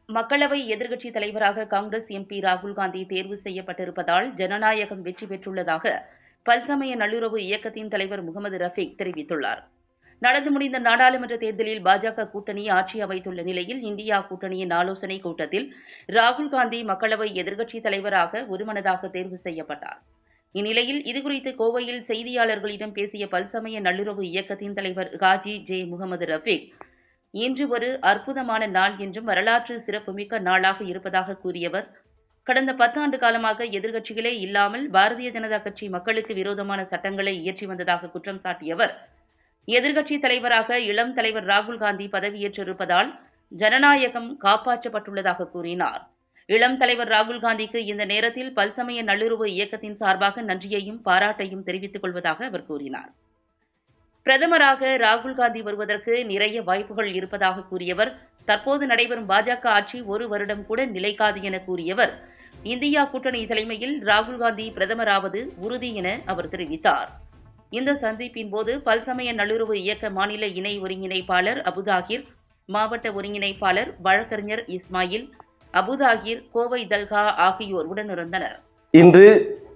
மக்களவை எதிர்க்கட்சித் தலைவராக காங்கிரஸ் எம்பி ராகுல் காந்தி தேர்வு செய்யப்பட்டிருப்பதால் ஜனநாயகம் வெற்றி பெற்றுள்ளதாக பல்சமய நல்லுறவு இயக்கத்தின் தலைவர் முகமது ரஃபீக் தெரிவித்துள்ளார். நடந்து முடிந்த நாடாளுமன்ற தேர்தலில் பாஜக கூட்டணி ஆட்சி அமைத்துள்ள நிலையில் இந்தியா கூட்டணியின் ஆலோசனைக் கூட்டத்தில் ராகுல் காந்தி மக்களவை எதிர்க்கட்சித் தலைவராக ஒருமனதாக தேர்வு செய்யப்பட்டார். இந்நிலையில் இதுகுறித்து கோவையில் செய்தியாளர்களிடம் பேசிய பல்சமய நல்லுறவு இயக்கத்தின் தலைவர் காஜி ஜே முகமது ரஃபீக், இன்று ஒரு அற்புதமான நாள் என்றும் வரலாற்று சிறப்புமிக்க நாளாக இருப்பதாக கூறியவர், கடந்த 10 ஆண்டு காலமாக எதிர்க்கட்சிகளே இல்லாமல் பாரதிய ஜனதா கட்சி மக்களுக்கு விரோதமான சட்டங்களை இயற்றி வந்ததாக குற்றம் சாட்டியவர், எதிர்க்கட்சித் தலைவராக இளம் தலைவர் ராகுல் காந்தி பதவியேற்றிருப்பதால் ஜனநாயகம் காப்பாற்றப்பட்டுள்ளதாக கூறினார். இளம் தலைவர் ராகுல் காந்திக்கு இந்த நேரத்தில் பல்சமய நல்லுறவு இயக்கத்தின் சார்பாக நன்றியையும் பாராட்டையும் தெரிவித்துக் கொள்வதாக அவர் கூறினார். பிரதமராக ராகுல் காந்தி வருவதற்கு நிறைய வாய்ப்புகள் இருப்பதாக கூறியவர், தற்போது நடைபெறும் பாஜக ஆட்சி 1 வருடம் கூட நிலைக்காது என கூறியவர், இந்தியா கூட்டணி தலைமையில் ராகுல் காந்தி பிரதமராவது உறுதி என அவர் தெரிவித்தார். இந்த சந்திப்பின் போது பல்சமய நல்லுறவு இயக்க மாநில இணை ஒருங்கிணைப்பாளர் அபுதாகிர், மாவட்ட ஒருங்கிணைப்பாளர் வழக்கறிஞர் இஸ்மாயில், அபுதாகிர், கோவை தல்கா ஆகியோர் உடனிருந்தனர். இன்று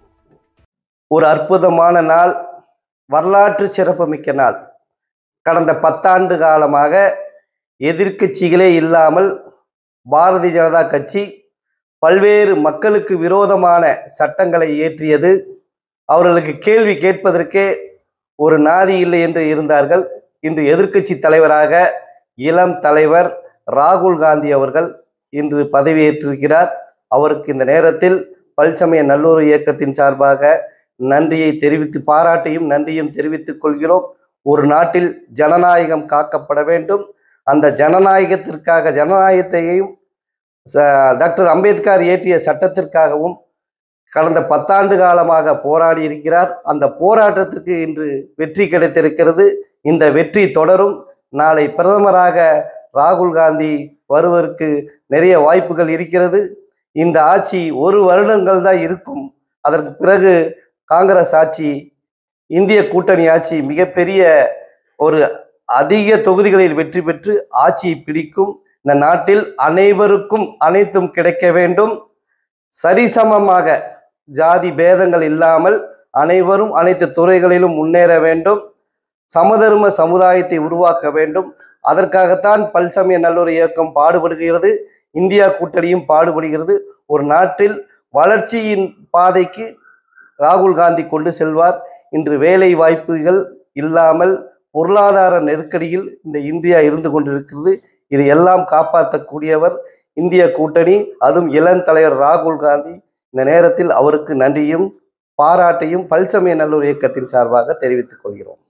ஒரு அற்புதமான நாள், வரலாற்று சிறப்புமிக்க நாள். கடந்த 10 ஆண்டு காலமாக எதிர்க்கட்சிகளே இல்லாமல் பாரதிய ஜனதா கட்சி பல்வேறு மக்களுக்கு விரோதமான சட்டங்களை இயற்றியது. அவர்களுக்கு கேள்வி கேட்பதற்கே ஒரு நாதி இல்லை என்று இருந்தார்கள். இன்று எதிர்க்கட்சி தலைவராக இளம் தலைவர் ராகுல் காந்தி அவர்கள் இன்று பதவியேற்றிருக்கிறார். அவருக்கு இந்த நேரத்தில் பல்சமய நல்லுறவு இயக்கத்தின் சார்பாக நன்றியை தெரிவித்து பாராட்டையும் நன்றியும் தெரிவித்துக் கொள்கிறோம். ஒரு நாட்டில் ஜனநாயகம் காக்கப்பட வேண்டும். அந்த ஜனநாயகத்திற்காக ஜனநாயகத்தையும் டாக்டர் அம்பேத்கர் இயற்றிய சட்டத்திற்காகவும் கடந்த 10 ஆண்டு காலமாக போராடி இருக்கிறார். அந்த போராட்டத்திற்கு இன்று வெற்றி கிடைத்திருக்கிறது. இந்த வெற்றி தொடரும். நாளை பிரதமராக ராகுல் காந்தி வருவதற்கு நிறைய வாய்ப்புகள் இருக்கிறது. இந்த ஆட்சி 1 வருடங்கள் தான் இருக்கும். அதற்கு பிறகு காங்கிரஸ் ஆட்சி, இந்திய கூட்டணி ஆட்சி மிகப்பெரிய ஒரு அதிக தொகுதிகளில் வெற்றி பெற்று ஆட்சியை பிடிக்கும். இந்த நாட்டில் அனைவருக்கும் அனைத்தும் கிடைக்க வேண்டும். சரிசமமாக ஜாதி பேதங்கள் இல்லாமல் அனைவரும் அனைத்து துறைகளிலும் முன்னேற வேண்டும். சமதர்ம சமுதாயத்தை உருவாக்க வேண்டும். அதற்காகத்தான் பல்சமய நல்லுறவு இயக்கம் பாடுபடுகிறது. இந்தியா கூட்டணியும் பாடுபடுகிறது. ஒரு நாட்டில் வளர்ச்சியின் பாதைக்கு ராகுல் காந்தி கொண்டு செல்வார். இன்று வேலை வாய்ப்புகள் இல்லாமல் பொருளாதார நெருக்கடியில் இந்த இந்தியா இருந்து கொண்டிருக்கிறது. இது எல்லாம் காப்பாற்றக்கூடியவர் இந்திய கூட்டணி, அதுவும் இளம் தலைவர் ராகுல் காந்தி. இந்த நேரத்தில் அவருக்கு நன்றியும் பாராட்டையும் பல்சமய நல்லுறவு இயக்கத்தின் சார்பாக தெரிவித்துக் கொள்கிறோம்.